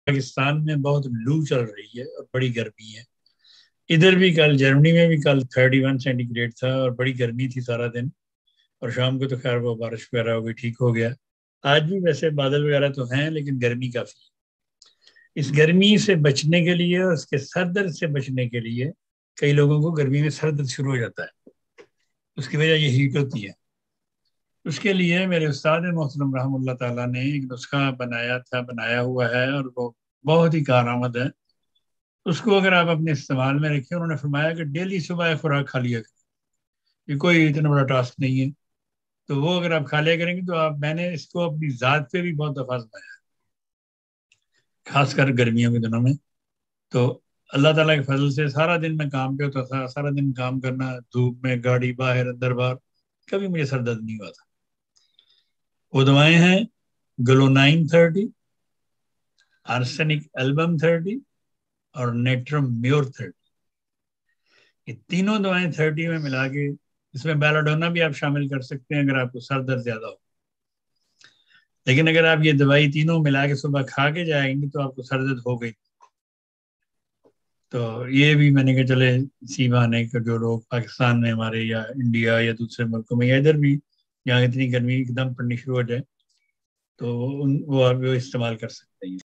پاکستان میں بہت لو چل رہی ہے اور بڑی گرمی ہے. ادھر بھی کل جرمنی میں بھی کل 31 سینٹی گریڈ تھا اور بڑی گرمی تھی سارا دن. اور شام کو تو خیر وہ بارش وغیرہ ہو گئی, ٹھیک ہو گیا. آج بھی ویسے بادل وغیرہ تو ہیں لیکن گرمی کافی ہے. اس گرمی سے بچنے کے لیے اور اس کے سر درد سے بچنے کے لیے کئی لوگوں کو گرمی میں سر درد شروع ہو جاتا ہے. اس کی وجہ یہ ہیٹ ہوتی ہے. اس کے لیے میرے استاد محترم رحم اللہ تعالیٰ نے ایک نسخہ بنایا ہوا ہے اور وہ بہت ہی کارآمد ہے. اس کو اگر آپ اپنے استعمال میں رکھیں, انہوں نے فرمایا کہ ڈیلی صبح خوراک کھا لیا کریں. یہ کوئی اتنا بڑا ٹاسک نہیں ہے. تو وہ اگر آپ کھا لیا کریں گے تو میں نے اس کو اپنی ذات پہ بھی بہت دفعہ آزمایا, خاص کر گرمیوں کے دنوں میں. تو اللہ تعالیٰ کے فضل سے سارا دن میں کام پہ ہوتا تھا, سارا دن کام کرنا, دھوپ میں, گاڑی, باہر اندر باہر, کبھی مجھے سر درد نہیں ہوا تھا. وہ دوائیں ہیں گلونائن 30, آرسینک البم 30 اور نیٹرم میور 30. یہ تینوں دوائیں 30 میں ملا کے, اس میں بیلاڈونا بھی آپ شامل کر سکتے ہیں اگر آپ کو سر درد زیادہ ہو. لیکن اگر آپ یہ دوائی تینوں ملا کے صبح کھا کے جائیں گے تو آپ کو سر درد ہو گئی. تو یہ بھی میں نے کہا چلے اسی بہانے کا جو لوگ پاکستان میں ہمارے یا انڈیا یا دوسرے ملکوں میں یا ادھر بھی جہاں اتنی گرمی ایک دم پڑنی شروع ہو جائے تو وہ آپ استعمال کر سکتے ہیں.